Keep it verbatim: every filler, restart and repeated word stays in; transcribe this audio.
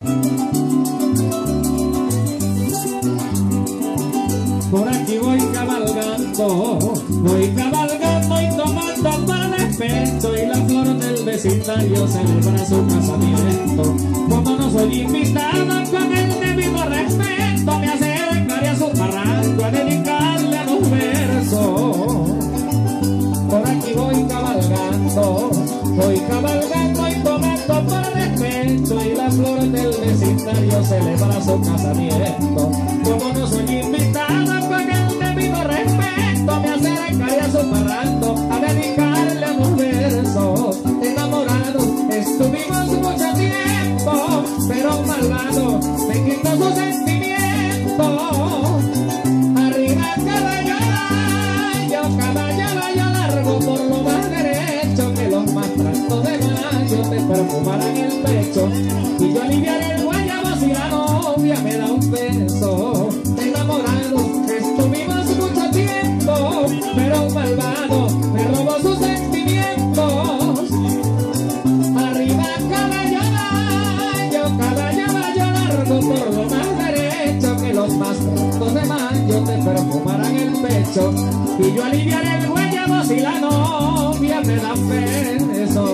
Por aquí voy cabalgando, voy cabalgando y tomando para despecho, y la flor del vecindario celebra su casamiento. Como no soy invitada con el debido respeto, me acercaré a su barranco a dedicarle a los versos. Por aquí voy cabalgando, voy cabalgando y tomando para despecho, y la flor del vecindario celebra su casamiento. Como no soy invitada con el debido respeto, me acercaré a su barranco a dedicarle unos versos. Enamorados estuvimos mucho tiempo, pero un malvado me quitó su sentimiento. Arriba caballo, yo caballo, yo largo por lo más derecho, que los maltratos de mayo te perfumarán el pecho, y yo aliviaré el guayabo si la novia me da un beso. Enamorados estuvimos mucho tiempo, pero un malvado me robó sus sentimientos. Arriba caballo, yo caballo, yo largo por lo más derecho, que los maltratos de mayo te perfumarán el pecho, y yo aliviaré el guayabo si la novia me da beso.